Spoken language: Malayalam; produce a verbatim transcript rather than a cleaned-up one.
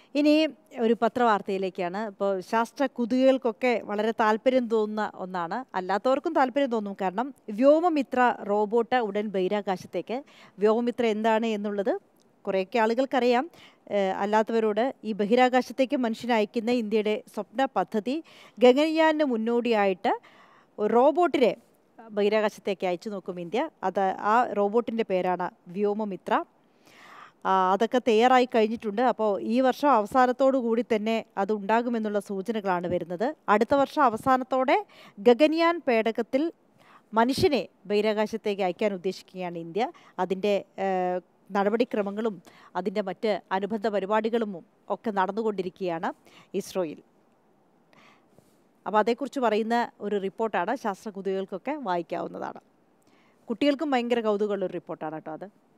ഇനി ഒരു പത്രവാർത്തയിലേക്കാണ്. ഇപ്പോൾ ശാസ്ത്ര കുതുകൾക്കൊക്കെ വളരെ താല്പര്യം തോന്നുന്ന ഒന്നാണ്. അല്ലാത്തവർക്കും താല്പര്യം തോന്നും. കാരണം വ്യോമമിത്ര റോബോട്ട് ഉടൻ ബഹിരാകാശത്തേക്ക്. വ്യോമമിത്ര എന്താണ് എന്നുള്ളത് കുറേയൊക്കെ ആളുകൾക്കറിയാം. ഏഹ് അല്ലാത്തവരോട് ഈ ബഹിരാകാശത്തേക്ക് മനുഷ്യനെ അയക്കുന്ന ഇന്ത്യയുടെ സ്വപ്ന പദ്ധതി ഗഗൻയാന് മുന്നോടിയായിട്ട് റോബോട്ടിനെ ബഹിരാകാശത്തേക്ക് അയച്ചു നോക്കും ഇന്ത്യ. അത് ആ റോബോട്ടിൻ്റെ പേരാണ് വ്യോമമിത്ര. ആ, അതൊക്കെ തയ്യാറായി കഴിഞ്ഞിട്ടുണ്ട്. അപ്പോൾ ഈ വർഷം അവസാനത്തോടു കൂടി തന്നെ അത് ഉണ്ടാകുമെന്നുള്ള സൂചനകളാണ് വരുന്നത്. അടുത്ത വർഷം അവസാനത്തോടെ ഗഗൻയാൻ പേടകത്തിൽ മനുഷ്യനെ ബഹിരാകാശത്തേക്ക് അയക്കാൻ ഉദ്ദേശിക്കുകയാണ് ഇന്ത്യ. അതിൻ്റെ ഏഹ്, നടപടിക്രമങ്ങളും അതിൻ്റെ മറ്റ് അനുബന്ധ പരിപാടികളും ഒക്കെ നടന്നുകൊണ്ടിരിക്കുകയാണ് ഇസ്രോയിൽ. അപ്പോൾ അതേക്കുറിച്ച് പറയുന്ന ഒരു റിപ്പോർട്ടാണ് ശാസ്ത്ര കുതികൾക്കൊക്കെ വായിക്കാവുന്നതാണ്. കുട്ടികൾക്കും ഭയങ്കര കൗതുകമുള്ളൊരു റിപ്പോർട്ടാണ് കേട്ടോ അത്.